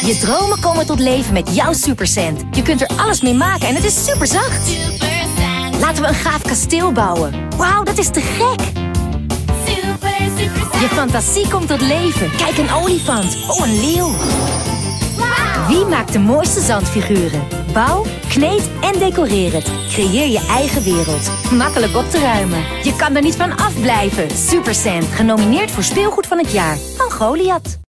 Je dromen komen tot leven met jouw Supercent. Je kunt er alles mee maken en het is super zacht. Laten we een gaaf kasteel bouwen. Wauw, dat is te gek. Je fantasie komt tot leven. Kijk, een olifant. Oh, een leeuw. Wie maakt de mooiste zandfiguren? Bouw, kneed en decoreer het. Creëer je eigen wereld. Makkelijk op te ruimen. Je kan er niet van afblijven. Supercent, genomineerd voor speelgoed van het jaar van Goliath.